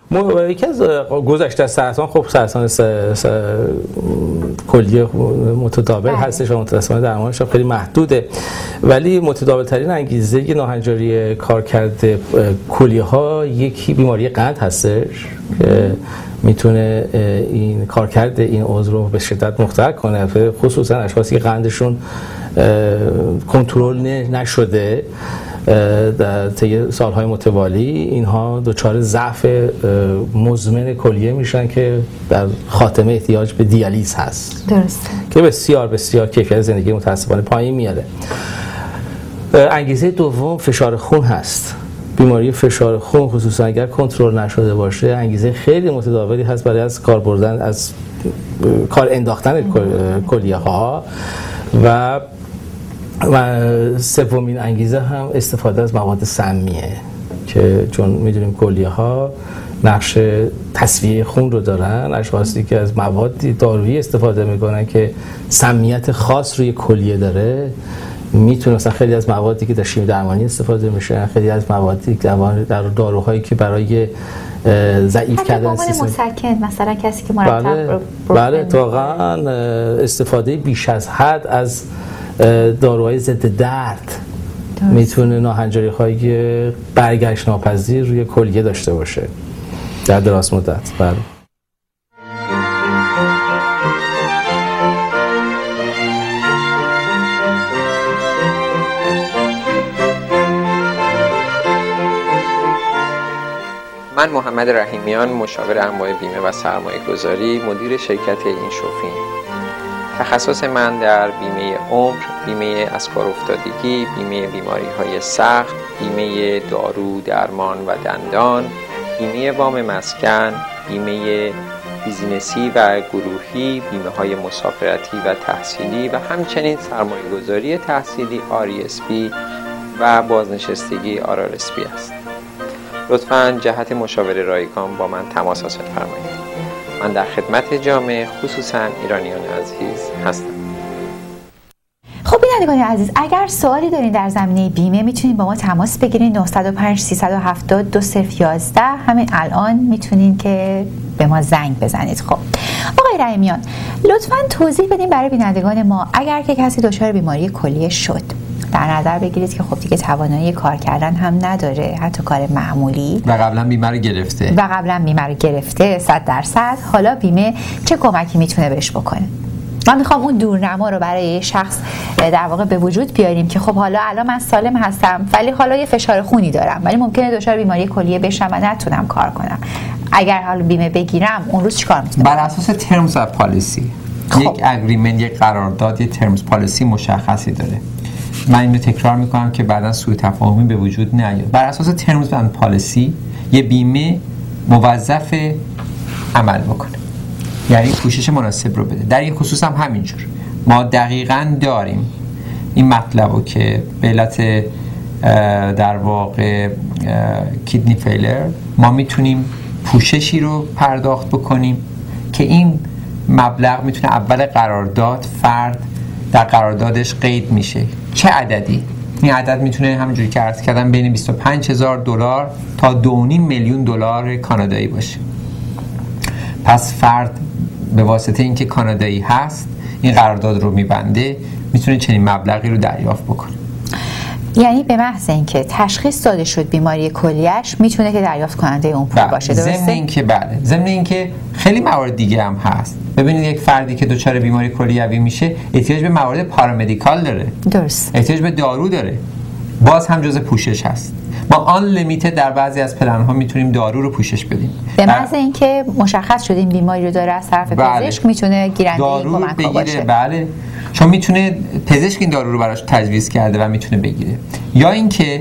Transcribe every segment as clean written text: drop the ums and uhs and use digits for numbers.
یکی از گذشته از سرطان، خب سرطان کلیه متداول هستش و متأسفانه درمانش خیلی محدوده، ولی متداول ترین انگیزه ناهنجاری کارکرد کلیه ها یکی بیماری قند هستش که میتونه این کارکرد این عضو رو به شدت مختل کنه، خصوصا اشخاصی که قندشون کنترل نشده در طی سالهای متوالی، اینها دچار ضعف مزمن کلیه میشن که در خاتمه احتیاج به دیالیز هست. درست. که بسیار بسیار کیفیت زندگی متاسفانه پایین میاره. انگیزه دوم فشار خون هست. بیماری فشار خون خصوصا اگر کنترل نشده باشه انگیزه خیلی متداولی هست برای از کار بردن، از کار انداختن کلیه ها. و سومین انگیزه هم استفاده از مواد سمیه که چون میدونیم کلیه ها نقش تصفیه خون رو دارن، اشخاصی که از موادی دارویی استفاده میکنن که سمیت خاص روی کلیه داره، میتونه مثلا خیلی از موادی که در شیمی درمانی استفاده میشه، خیلی از موادی که در داروهایی که برای ضعیف کردن سیستم مسکن، مثلا کسی که مرتب بله واقعا استفاده بیش از حد از داروهای ضد درد میتونه ناهنجاری های برگشت ناپذیر روی کلیه داشته باشه در دراز مدت. بله. من محمد رحیمیان، مشاور انواع بیمه و سرمایه گذاری، مدیر شرکت اینشوفین. تخصص من در بیمه عمر، بیمه از کار افتادگی، بیمه بیماری‌های سخت، بیمه دارو، درمان و دندان، بیمه وام مسکن، بیمه بیزینسی و گروهی، بیمه‌های مسافرتی و تحصیلی و همچنین سرمایه‌گذاری تحصیلی RESP و بازنشستگی RRSP است. لطفاً جهت مشاوره رایگان با من تماس حاصل فرمایید. من در خدمت جامعه، خصوصاً ایرانیان عزیز هستم. خب بینندگان عزیز، اگر سوالی دارین در زمینه بیمه میتونین با ما تماس بگیرین. 905 370 2011 همین الان میتونین که به ما زنگ بزنید. خب آقای رحیمیان، لطفاً توضیح بدین برای بینندگان ما اگر که کسی دچار بیماری کلیه شد، در نظر بگیرید که خب دیگه توانایی کار کردن هم نداره، حتی کار معمولی، و قبلا بیمه رو گرفته 100%، حالا بیمه چه کمکی میتونه بهش بکنه؟ من میخوام اون دورنما رو برای شخص در واقع به وجود بیاریم که خب حالا الان من سالم هستم ولی حالا یه فشار خونی دارم، ولی ممکنه دچار بیماری کلیه بشم و نتونم کار کنم. اگر حالا بیمه بگیرم اون روز چیکار میتونم؟ بر اساس ترمز و پالیسی یک اگریمنت، یک قرارداد، یک ترمز پالیسی مشخصی داره. من اینو تکرار میکنم که بعداً سوء تفاهمی به وجود نیاد. بر اساس ترمز و پالیسی یه بیمه موظف عمل بکنه، یعنی پوشش مناسب رو بده. در این خصوص هم همینجور ما دقیقاً داریم این مطلب رو که به علت در واقع کیدنی فیلر ما میتونیم پوششی رو پرداخت بکنیم که این مبلغ میتونه اول قرارداد فرد در قراردادش قید میشه. چه عددی؟ این عدد میتونه همونجوری که عرض کردم بین $25,000 تا $2.5 میلیون کانادایی باشه. پس فرد به واسطه اینکه کانادایی هست این قرارداد رو میبنده، میتونه چنین مبلغی رو دریافت بکنه. یعنی به محض اینکه تشخیص داده شد بیماری کلیه‌اش میتونه که دریافت کننده اون پول باشه. درسته؟ ضمن اینکه خیلی موارد دیگه هم هست. ببینید یک فردی که دچار بیماری کلیوی میشه احتیاج به موارد پارامدیکال داره. درست. احتیاج به دارو داره. باز هم جزء پوشش هست. ما آن لیمیتد در بعضی از پلن ها میتونیم دارو رو پوشش بدیم. به محض اینکه مشخص شد این بیماری رو داره از طرف پزشک میتونه گیرنده این کمک باشه. بله. چون میتونه پزشک این دارو رو براش تجویز کرده و میتونه بگیره. یا اینکه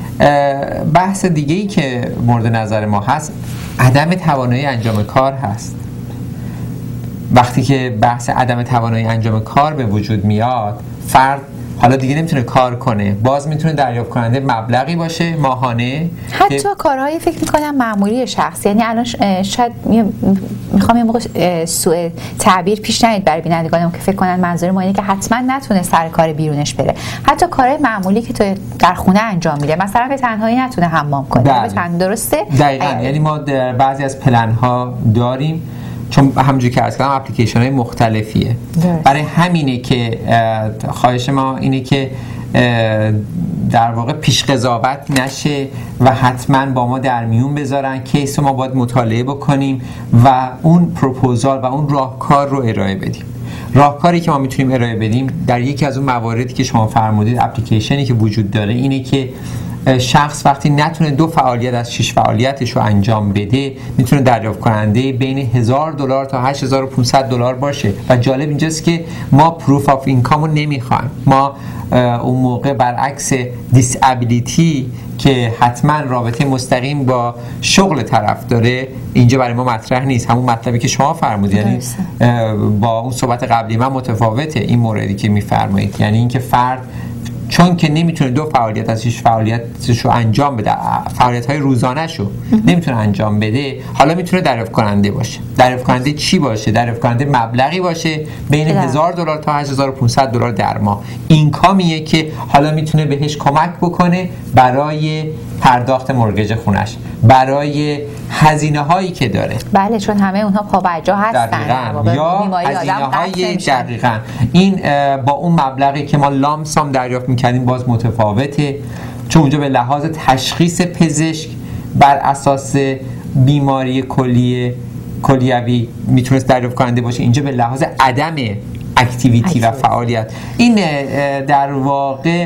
بحث دیگه‌ای که مورد نظر ما هست عدم توانایی انجام کار هست. وقتی که بحث عدم توانایی انجام کار به وجود میاد، فرد حالا دیگه نمیتونه کار کنه، باز میتونه دریافت کننده مبلغی باشه ماهانه. حتی کارهای فکر میکنم معمولی شخص، یعنی الان شاید میخوام یه موقع سوء تعبیر پیش نیاد برای بینندگانم که فکر کنن منظور ما اینه که حتما نتونه سر کار بیرونش بره. حتی کارهای معمولی که تو در خونه انجام میده، مثلا به تنهایی نتونه حمام کنه، درسته؟ دقیقاً. یعنی ما در بعضی از پلن ها داریم، چون همونجوری که عرض کردم اپلیکیشن های مختلفیه. برای همینه که خواهش ما اینه که در واقع پیش قضاوت نشه و حتما با ما در میون بذارن، کیس ما باید مطالعه بکنیم و اون پروپوزال و اون راهکار رو ارائه بدیم. راهکاری که ما میتونیم ارائه بدیم در یکی از اون مواردی که شما فرمودید، اپلیکیشنی که وجود داره اینه که شخص وقتی نتونه 2 فعالیت از 6 فعالیتش رو انجام بده، میتونه دریافت کننده بین $1000 تا $8500 باشه. و جالب اینجاست که ما پروف آف اینکام رو نمیخوایم. ما اون موقع برعکس دیسابیلیتی که حتما رابطه مستقیم با شغل طرف داره، اینجا برای ما مطرح نیست. همون مطلبی که شما فرمودید، یعنی با اون صحبت قبلی من متفاوته این موردی که میفرمایید، یعنی اینکه فرد چون که نمیتونه 2 فعالیت از 6 فعالیتش رو انجام بده، فعالیت‌های روزانه‌ش رو نمیتونه انجام بده، حالا میتونه دریافت کننده باشه. دریافت کننده چی باشه؟ دریافت کننده مبلغی باشه بین $1000 تا $8500 در ماه. این کامیه که حالا میتونه بهش کمک بکنه برای پرداخت مورگیج خونش، برای هزینه‌هایی که داره. بله، چون همه اونها پابرجا هستن. یا هزینه‌های دقیقاً. این با اون مبلغی که ما لامسام دریافت می‌کردیم باز متفاوته، چون اونجا به لحاظ تشخیص پزشک بر اساس بیماری کلیوی میتونست دریافت کننده باشه، اینجا به لحاظ عدم اکتیویتی و فعالیت. این در واقع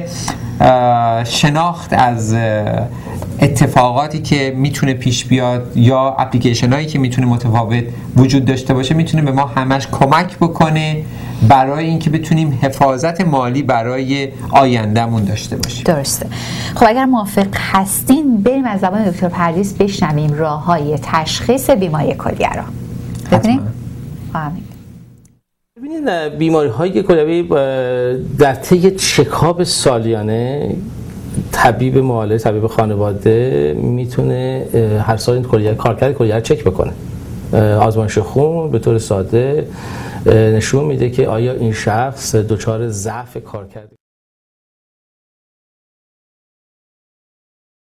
شناخت از اتفاقاتی که میتونه پیش بیاد یا اپلیکیشن هایی که میتونه متفاوت وجود داشته باشه میتونه به ما همش کمک بکنه برای اینکه بتونیم حفاظت مالی برای آیندهمون داشته باشیم. درسته. خب اگر موافق هستین بریم از زبان دکتر پرویز بشنویم راههای تشخیص بیماری کلیه را. ببینید. ببینید بیماری‌های کلیوی در طی چکاپ سالیانه طبیب معالج، طبیب خانواده میتونه هر سال این کارکرد کلیه رو چک بکنه. آزمایش خون به طور ساده نشون میده که آیا این شخص دچار ضعف کارکرد